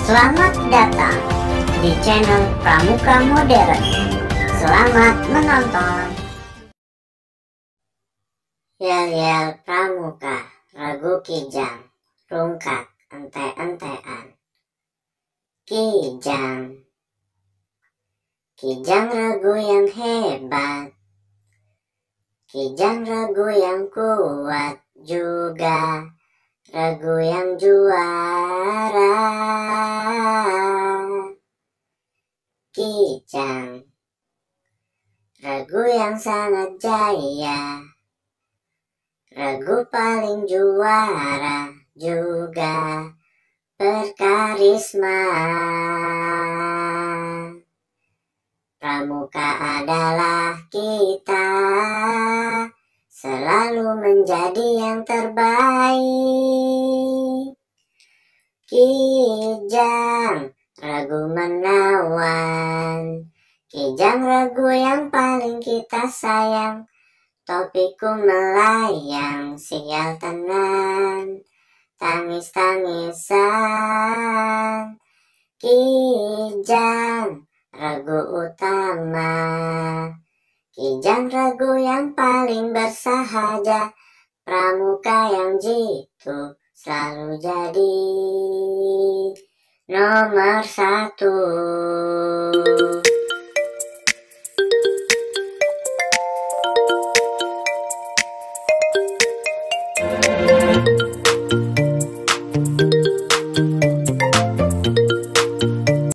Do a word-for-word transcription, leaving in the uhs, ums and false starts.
Selamat datang di channel Pramuka Modern. Selamat menonton. Yel-yel Pramuka, Regu Kijang, rungkat ente-entean. Kijang, Kijang regu yang hebat, Kijang regu yang kuat juga, regu yang juara. Kijang, regu yang sangat jaya, regu paling juara juga berkarisma. Pramuka adalah kita, selalu menjadi yang terbaik. Kijang, regu menawan, Kijang regu yang paling kita sayang. Topiku melayang, sial tenan, tangis-tangisan. Kijang, regu utama, Kijang regu yang paling bersahaja. Pramuka yang jitu selalu jadi nomor satu.